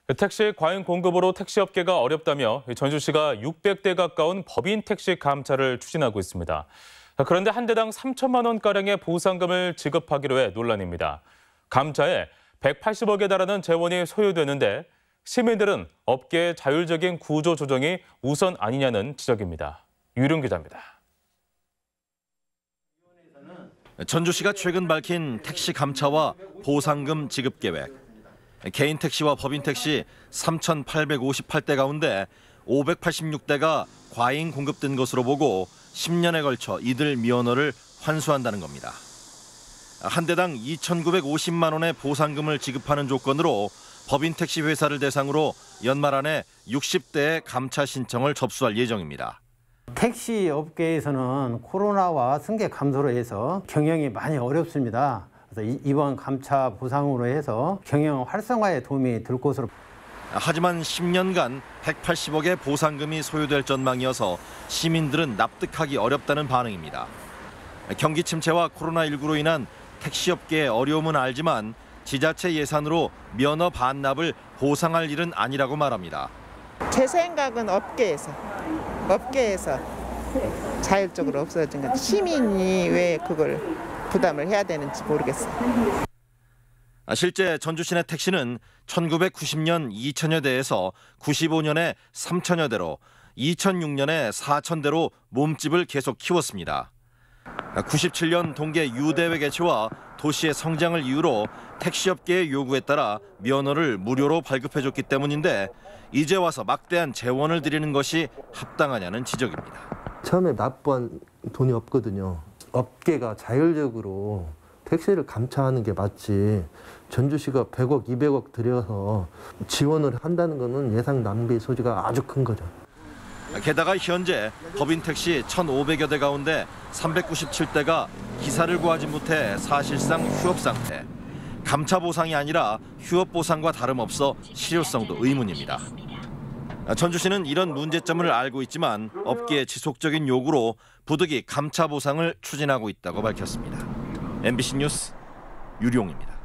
택시 과잉 공급으로 택시업계가 어렵다며 전주시가 600대 가까운 법인 택시 감차를 추진하고 있습니다. 그런데 한 대당 3천만 원가량의 보상금을 지급하기로 해 논란입니다. 감차에 180억에 달하는 재원이 소요되는데 시민들은 업계의 자율적인 구조 조정이 우선 아니냐는 지적입니다. 유룡 기자입니다. 전주시가 최근 밝힌 택시 감차와 보상금 지급 계획. 개인 택시와 법인 택시 3,858대 가운데 586대가 과잉 공급된 것으로 보고 10년에 걸쳐 이들 면허를 환수한다는 겁니다. 한 대당 2,950만 원의 보상금을 지급하는 조건으로 법인 택시 회사를 대상으로 연말 안에 60대의 감차 신청을 접수할 예정입니다. 택시 업계에서는 코로나와 승객 감소로 해서 경영이 많이 어렵습니다. 그래서 이번 감차 보상으로 해서 경영 활성화에 도움이 될 것으로. 하지만 10년간 180억의 보상금이 소요될 전망이어서 시민들은 납득하기 어렵다는 반응입니다. 경기 침체와 코로나19로 인한 택시업계의 어려움은 알지만 지자체 예산으로 면허 반납을 보상할 일은 아니라고 말합니다. 제 생각은 업계에서 자율적으로 없어진 건데 시민이 왜 그걸 부담을 해야 되는지 모르겠어요. 실제 전주시 내 택시는 1990년 2천여 대에서 95년에 3천여 대로 2006년에 4천 대로 몸집을 계속 키웠습니다. 97년 동계 유대회 개최와 도시의 성장을 이유로 택시업계의 요구에 따라 면허를 무료로 발급해줬기 때문인데 이제 와서 막대한 재원을 들이는 것이 합당하냐는 지적입니다. 처음에 납부한 돈이 없거든요. 업계가 자율적으로 택시를 감차하는 게 맞지 전주시가 100억, 200억 들여서 지원을 한다는 것은 예산 낭비의 소지가 아주 큰 거죠. 게다가 현재 법인 택시 1,500여 대 가운데 397대가 기사를 구하지 못해 사실상 휴업 상태. 감차 보상이 아니라 휴업 보상과 다름없어 실효성도 의문입니다. 전주시는 이런 문제점을 알고 있지만 업계의 지속적인 요구로 부득이 감차 보상을 추진하고 있다고 밝혔습니다. MBC 뉴스 유룡입니다.